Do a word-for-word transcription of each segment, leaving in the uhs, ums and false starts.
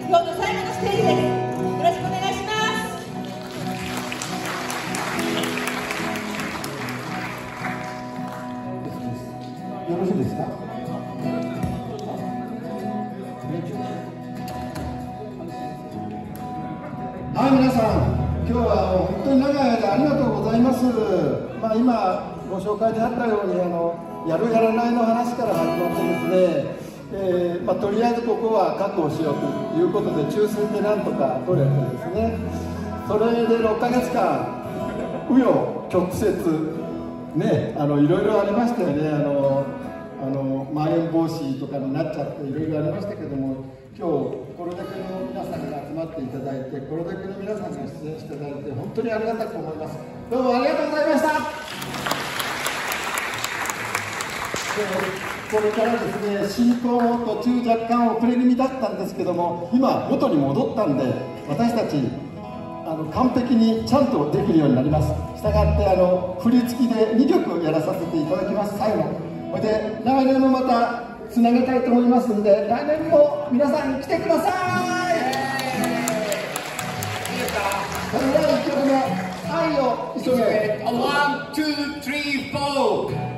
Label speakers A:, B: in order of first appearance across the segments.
A: 今日の最後のステージです。よろしくお願いします。
B: よろしいですか。はい、皆さん、今日は本当に長い間ありがとうございます。まあ、今ご紹介であったように、あのやるやらないの話から始まってですね、えーまあ、とりあえずここは確保しようということで抽選でなんとか取れてですね、それでろっかげつかん紆余曲折ね、あのいろいろありましたよね。あのあのまん延防止とかになっちゃっていろいろありましたけども、今日これだけの皆さんが集まっていただいて、これだけの皆さんが出演していただいて本当にありがたく思います。どうもありがとうございました。これからですね、進行も途中若干遅れ気味だったんですけども、今元に戻ったんで、私たちあの完璧にちゃんとできるようになります。したがってあの振り付きでにきょくやらさせていただきます。最後それで来年もまたつなげたいと思いますので、来年も皆さん来てください。それではいっきょくめ、愛を急げ。
C: ワン、ツー、スリー、フォー。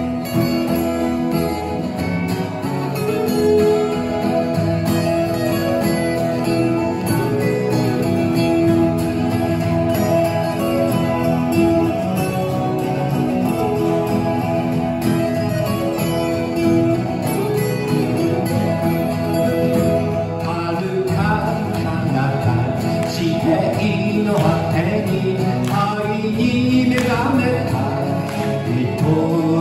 C: 地の果てに愛に目覚めた人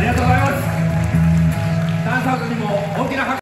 D: りがとうございます。ダンサーズにも大きな拍手